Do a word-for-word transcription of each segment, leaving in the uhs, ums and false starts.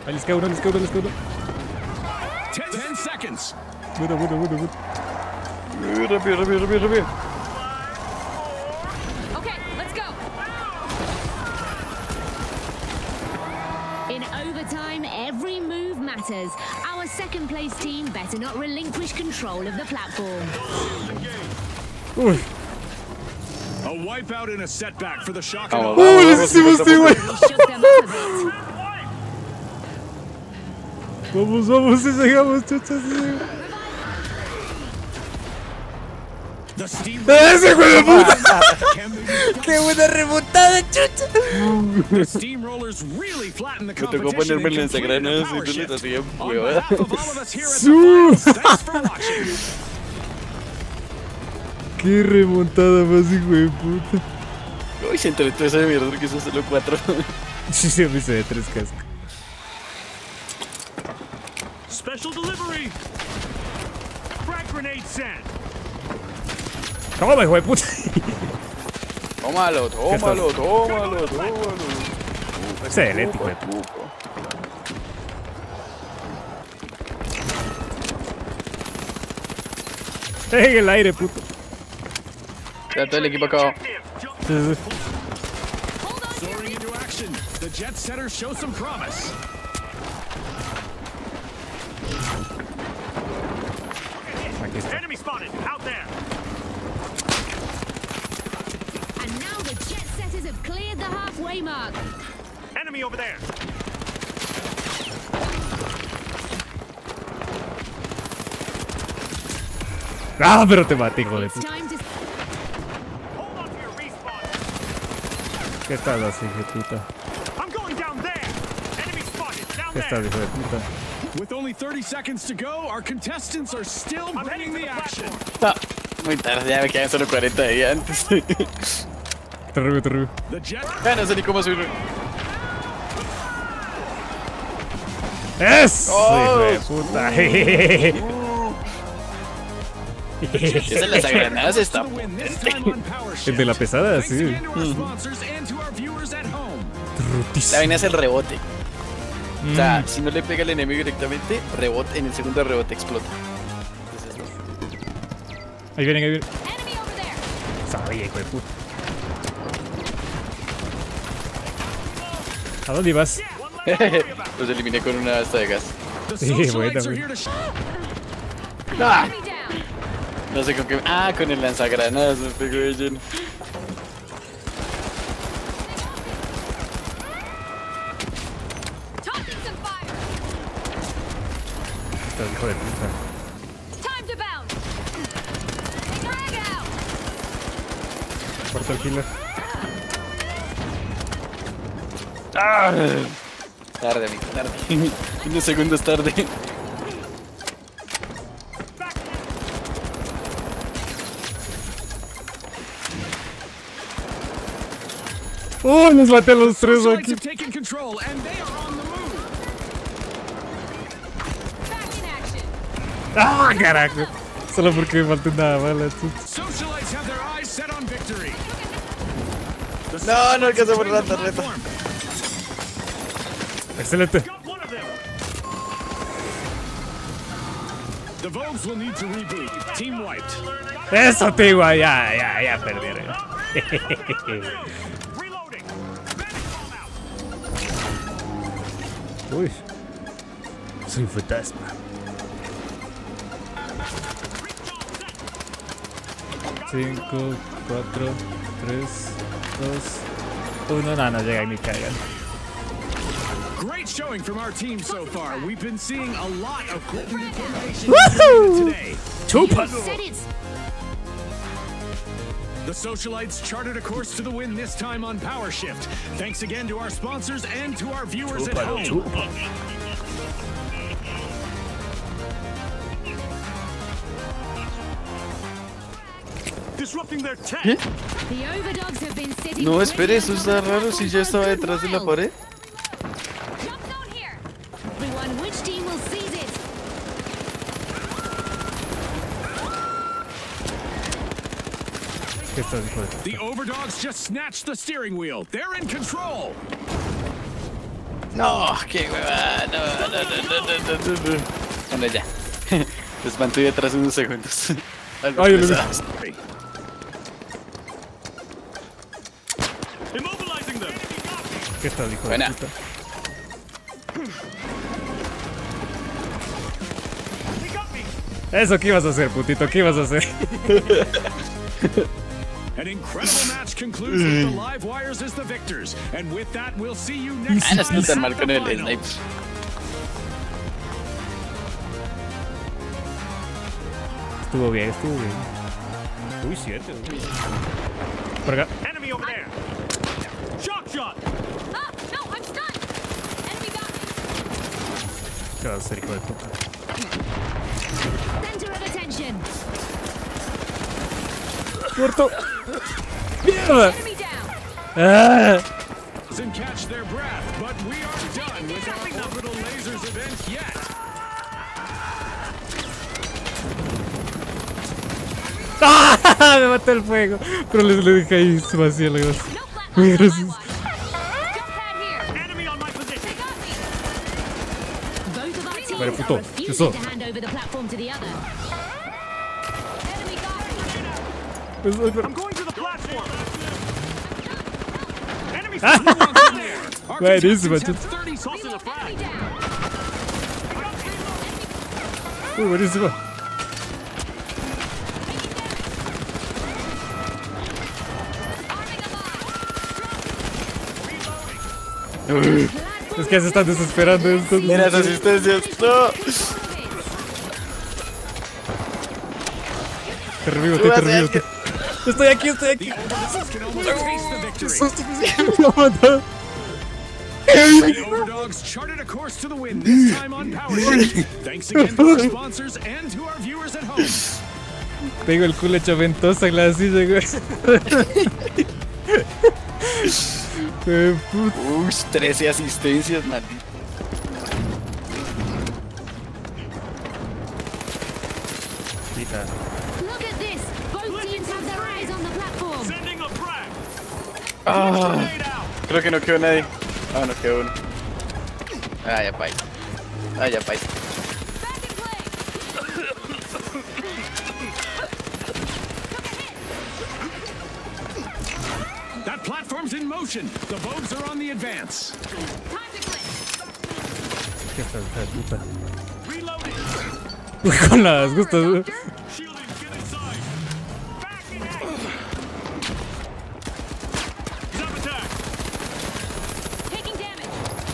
Ahí les queda uno, les queda uno, les queda uno. ten seconds. Bueno, bueno, bueno, bueno. Rápido, rápido, rápido, rápido. Okay, let's go. In overtime, every move matters. Our second place team better not relinquish control of the platform. Uy. A wipeout and a setback for the shock. Vamos, Uy, vamos, les vamos, hicimos, sí, güey. We shook them up a bit. Vamos, vamos, si llegamos, chuchas, sí llegamos. The steam ¡Ese hijo de puta! can be- ¡Qué buena remontada, chucha! The steamrollers really flatten the Me tocó competition ponerme and el complete the lanzagranas power y tú shift. les hacías On huevada. behalf of all of us here at Su. the Flames, thanks for watching. ¡Qué remontada más, hijo de puta! Uy, se entretó esa mierda que son solo cuatro. Sí, se me hizo de tres cascos. Special delivery. Frag grenade sent. ¡Toma, hijo de puta! Tómalo, tómalo, tómalo, tómalo. Excelente, hijo de puta. En el aire, puto. Ya todo el equipo acabado. Sí, sí. Soaring into action. The jet setters show some promise. Aquí está. Enemy spotted. Out there. And now the jet setters have cleared the halfway mark. Enemy over there. ¡Ah, pero te maté, hijo de It's puta! time to Hold on to your respawn. ¿Qué estás así, hijo de puta? I'm going down there. Enemy spotted. Down ¿Qué estás, there. hijo de puta? With only thirty seconds to go, our contestants are still bringing the action. Ah, muy tarde, ya me quedan solo cuarenta de ahí antes. Te rubio, te rubio. The jet. Ya no sé ni cómo subir. ¡Eso, Oh. hijo de puta! Esa es las granadas está. To win this time on Power El Shift. de la pesada, Thanks sí. again to our sponsors and to our viewers at home. La Rutísimo. vaina es el rebote. O Mm. sea, si no le pega al enemigo directamente, rebote, en el segundo rebote explota. Entonces, Ahí vienen, ahí vienen. enemy over there. Sabía, hijo de puta. ¿A dónde ibas? los eliminé con una asta de gas. The Sí, socialites buena, are buena. here to sh- Ah, Enemy down. no sé con qué. Ah, con el lanzagranadas me pegó de lleno. Tossing some fire. Estás, hijo de puta. Time to bounce. Frag out. Corta el killer. Ah, tarde, amigo, tarde. Unos segundos tarde. ¡Oh, los maté a los tres Socialites aquí! have taken control and they are on the move. Back in action. ¡Ah, carajo! Solo porque me faltó una bala, chucha. Socialites have their eyes set on victory. The No, no alcanzó por la Socialites tarjeta. platform. Excelente. Got one of them. The Vogues will need to reboot. Team wiped. Eso, tío, ya, ya, ya perdieron. Reloading. Uy. Soy un fantasma. Cinco, cuatro, tres, dos, uno. No, no llegan ni cagan. Great showing from our team so far. We've been seeing a lot of grit and determination Woohoo! today. Chupa. Said it's The Socialites charted a course to the win this time on Power Shift. Thanks again to our sponsors and to our viewers at Chúpalo, home. chupa. Disrupting their tech. ¿Qué? the overdogs have been sitting. No, espere, pretty eso on está the raro si ya estaba platform detrás de for la a while. pared. Jump zone here. Everyone, which team will seize it? ¿Qué estás, hijo de puta? The Overdogs just snatched the steering wheel. They're in control. No, qué hueva, no. no, no, no, no, no, no. Bueno, ya. Les mantuve atrás unos segundos. Algo Ay, lo vi. pesados. Immobilizing them. ¿Qué estás, hijo Buena. de puta? Eso, ¿qué ibas a hacer, putito? ¿Qué ibas a hacer? An incredible match concludes with the live wires as the victors. And with that, we'll see you next Ah, no estoy time tan at mal the con el finals. sniper. Estuvo bien, estuvo bien. Uy, siete. Uy. Por acá. Enemy over there. Shock shot. Ah, no, I'm stunned. Enemy got me. ¿Qué vas a hacer, hijo de puta? Center of attention. ¡Muerto! ¡Mierda! Enemy down. ¡Ah! Doesn't catch their breath, but we are done with our orbital lasers event yet. ¡Ah! Me mató el fuego. Pero les le dejé ahí su vacía la cosa. No flat Muy lines on my gracioso. watch. Jump pad here. Enemy on my position. They got me. Both of our teams Vale, puto, are refusing eso. to hand over the platform to the other. Enemy got me. Eso, pero- I'm going to the platform. Enemy Ah. still in there. Our Buenísimo, contestants have chut. thirty seconds of frag. Enemy down. Uy, buenísimo. Es que se están desesperando estos. Mira esas asistencias. No. Te revivo, te, Tú te haces revivo. que- te- Estoy aquí, estoy aquí. The Overdogs can almost taste the victory. Lo mató. The Overdogs charted a course to the win, this time on Power Shift. Thanks again to our sponsors and to our viewers at home. Tengo el culo hecho ventosa en la silla, güey. Eh, puta. Uy, trece asistencias, maldito. Look at this. Both teams have their eyes on the platform. Sending a frag. Ah, Grenade out. creo que no quedó nadie. Ah, no quedó uno. Ah, ya país. Ah, ya país. Back in play. That platform's in motion. The Vogues are on the advance. Time to click. ¿Qué estás, hija de puta? Reloading. Con las gustas. Shielding, get inside. Back in action. Zap attack. Taking damage.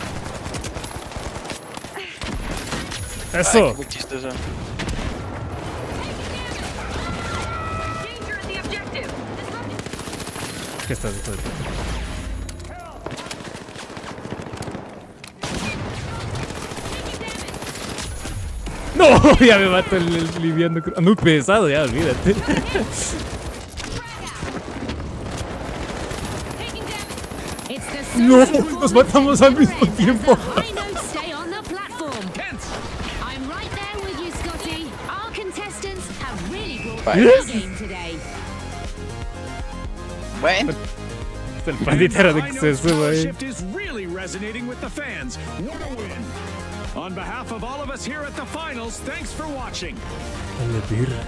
Ay, Eso. muy chistoso. Danger at the objective. ¿Qué estás, hijo de puta? No, ya me mato el, el liviano. cru- Muy pesado, ya, olvídate. Taking damage. It's the No, surge nos matamos al mismo performance tiempo. as the high notes stay on the platform. Tense. I'm right there with you, Scotty. Our contestants have really brought Bye. their Yes. game today. Bueno, El pandita era de High que Notes se suba Power ahí. Shift is really resonating with the fans. What a win. On behalf of all of us here at the finals, thanks for watching. Dale, birra.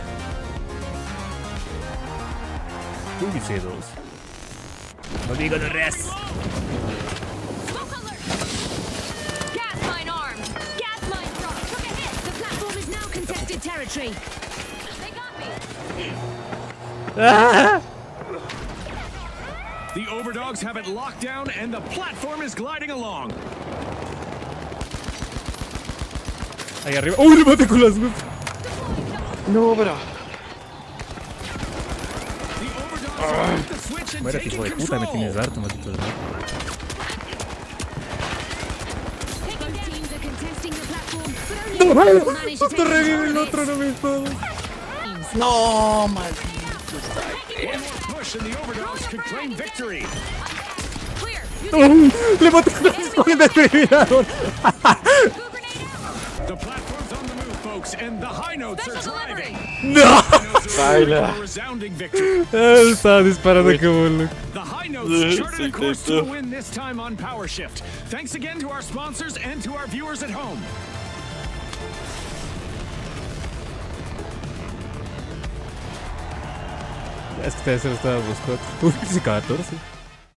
Uy, C dos. No digo no res. Smoke alert! Gas mine armed. Gas mine dropped. Took a hit. The platform is now contested territory. They got me. ¡Ah! The Overdogs have it locked down and the platform is gliding along. Ahí arriba. ¡Uy, le maté con las gustas! no, bro. The Overdogs have hit the switch and Muérete, hijo de taken puta, me control. tienes harto, maldito. Both teams are contesting the platform, but only one will manage to Te take revive control el of otro, it. no me jodas. No, maldito. One more push and the Overdogs could claim victory. Clear. Use ¡Uy! ¡Le maté con las con el desfibrilador! the grenade out. The platform's on the move, folks, and the high notes are Special driving. delivery. ¡No! Baila. A resounding victory. Ah, estaba disparando como loco. The high notes charted a course to the win this time on Power Shift. Thanks again to our sponsors and to our viewers at home. Es que te hacer estaba buscando. Uy, catorce.